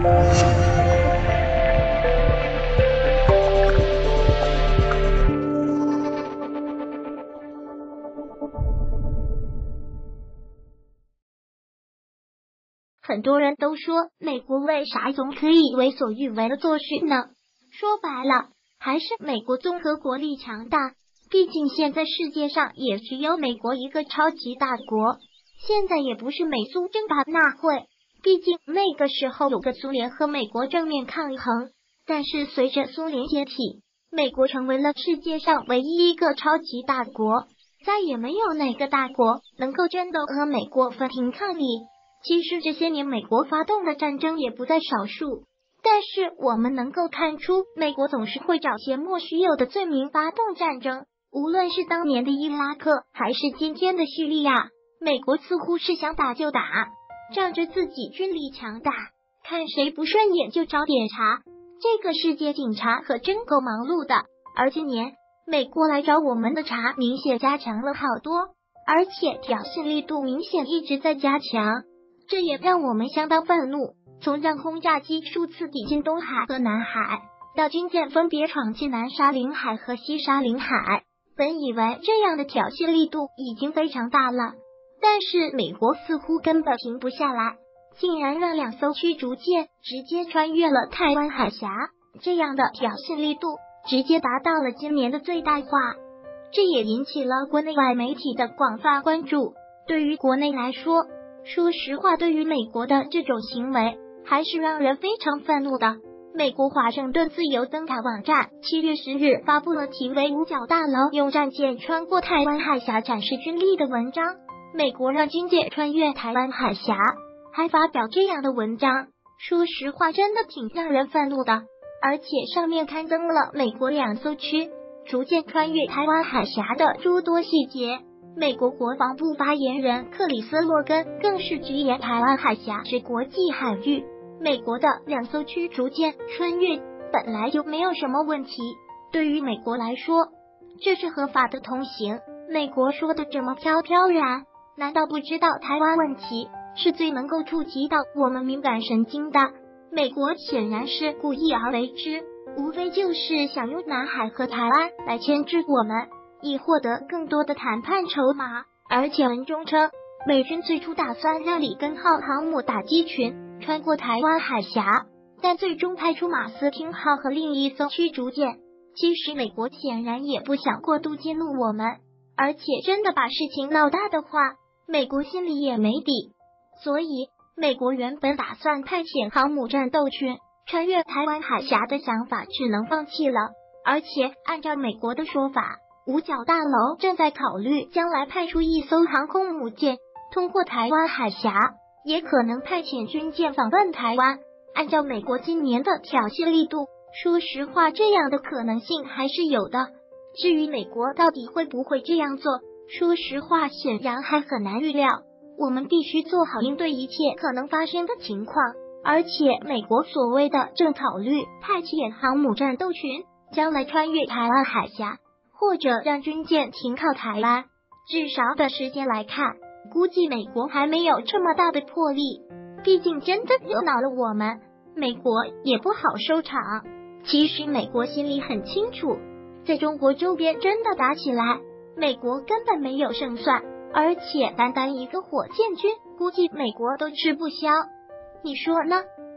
很多人都说，美国为啥总可以为所欲为的做事呢？说白了，还是美国综合国力强大。毕竟现在世界上也只有美国一个超级大国，现在也不是美苏争霸那会，毕竟那个时候有个苏联和美国正面抗衡。但是随着苏联解体，美国成为了世界上唯一一个超级大国，再也没有哪个大国能够真的和美国分庭抗礼。其实这些年美国发动的战争也不在少数，但是我们能够看出，美国总是会找些莫须有的罪名发动战争。无论是当年的伊拉克，还是今天的叙利亚，美国似乎是想打就打，仗着自己军力强大，看谁不顺眼就找点茬。这个世界警察可真够忙碌的，而今年美国来找我们的茬明显加强了好多，而且挑衅力度明显一直在加强。这也让我们相当愤怒，从让轰炸机数次抵近东海和南海，到军舰分别闯进南沙领海和西沙领海，本以为这样的挑衅力度已经非常大了，但是美国似乎根本停不下来，竟然让2艘驱逐舰直接穿越了台湾海峡，这样的挑衅力度直接达到了今年的最大化。这也引起了国内外媒体的广泛关注。对于国内来说，说实话，对于美国的这种行为还是让人非常愤怒的。美国华盛顿自由灯塔网站7月10日发布了题为五角大楼用战舰穿过台湾海峡展示军力的文章。美国让军舰穿越台湾海峡，还发表这样的文章，说实话真的挺让人愤怒的。而且上面刊登了美国2艘驱逐舰穿越台湾海峡的诸多细节。美国国防部发言人克里斯洛根更是直言，台湾海峡是国际海域，美国的2艘驱逐舰穿越本来就没有什么问题，对于美国来说这是合法的通行。美国说的这么飘飘然，难道不知道台湾问题是最能够触及到我们敏感神经的？美国显然是故意而为之，无非就是想用南海和台湾来牵制我们，以获得更多的谈判筹码。而且文中称，美军最初打算让里根号航母打击群穿过台湾海峡，但最终派出马斯汀号和另一艘驱逐舰。其实美国显然也不想过度激怒我们，而且真的把事情闹大的话，美国心里也没底。所以美国原本打算派遣航母战斗群穿越台湾海峡的想法只能放弃了。而且按照美国的说法，五角大楼正在考虑将来派出1艘航空母舰通过台湾海峡，也可能派遣军舰访问台湾。按照美国今年的挑衅力度，说实话这样的可能性还是有的。至于美国到底会不会这样做，说实话显然还很难预料。我们必须做好应对一切可能发生的情况。而且美国所谓的正考虑派遣航母战斗群将来穿越台湾海峡，或者让军舰停靠台湾，至少的时间来看，估计美国还没有这么大的魄力。毕竟真的惹恼了我们，美国也不好收场。其实美国心里很清楚，在中国周边真的打起来，美国根本没有胜算，而且单单一个火箭军，估计美国都吃不消。你说呢？